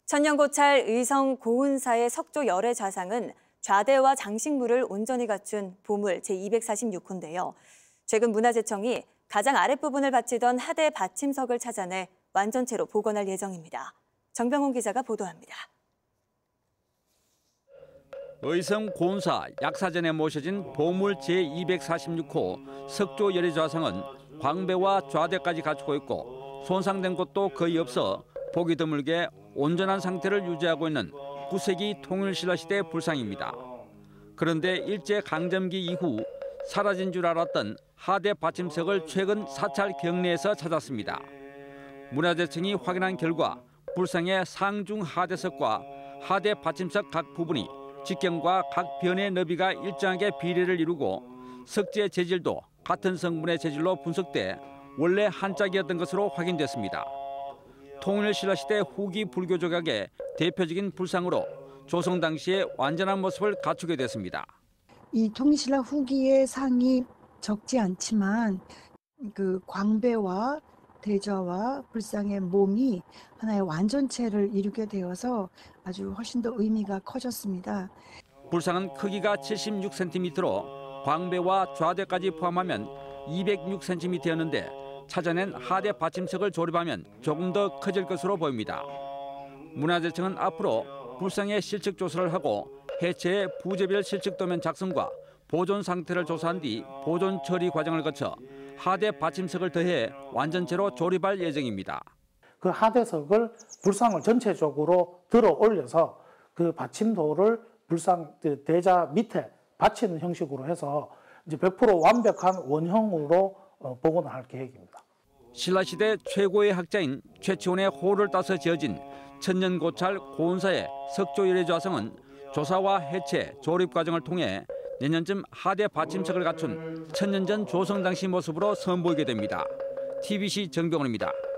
천년고찰 의성 고운사의 석조 열애 좌상은 좌대와 장식물을 온전히 갖춘 보물 제246호인데요. 최근 문화재청이 가장 아랫부분을 바치던 하대 받침석을 찾아내 완전체로 복원할 예정입니다. 정병훈 기자가 보도합니다. 의성 고운사 약사전에 모셔진 보물 제246호 석조 열애 좌상은 광배와 좌대까지 갖추고 있고 손상된 곳도 거의 없어 보기 드물게 온전한 상태를 유지하고 있는 9세기 통일신라 시대 불상입니다. 그런데 일제강점기 이후 사라진 줄 알았던 하대 받침석을 최근 사찰 경내에서 찾았습니다. 문화재청이 확인한 결과 불상의 상중 하대석과 하대 받침석 각 부분이 직경과 각 변의 너비가 일정하게 비례를 이루고 석재 재질도 같은 성분의 재질로 분석돼 원래 한 짝이었던 것으로 확인됐습니다. 통일신라 시대 후기 불교 조각의 대표적인 불상으로 조성 당시의 완전한 모습을 갖추게 됐습니다. 이 통일신라 후기의 상이 적지 않지만 그 광배와 대좌와 불상의 몸이 하나의 완전체를 이루게 되어서 아주 훨씬 더 의미가 커졌습니다. 불상은 크기가 76cm로 광배와 좌대까지 포함하면 206cm였는데 찾아낸 하대 받침석을 조립하면 조금 더 커질 것으로 보입니다. 문화재청은 앞으로 불상의 실측 조사를 하고 해체의 부재별 실측도면 작성과 보존 상태를 조사한 뒤 보존 처리 과정을 거쳐 하대 받침석을 더해 완전체로 조립할 예정입니다. 그 하대석을 불상을 전체적으로 들어 올려서 그 받침도를 불상 대자 밑에 받치는 형식으로 해서 이제 100% 완벽한 원형으로 복원을 할 계획입니다. 신라시대 최고의 학자인 최치원의 호를 따서 지어진 천년고찰 고운사의 석조 열애 좌상은 조사와 해체, 조립 과정을 통해 내년쯤 하대 받침석을 갖춘 천년 전 조성 당시 모습으로 선보이게 됩니다. TBC 정병훈입니다.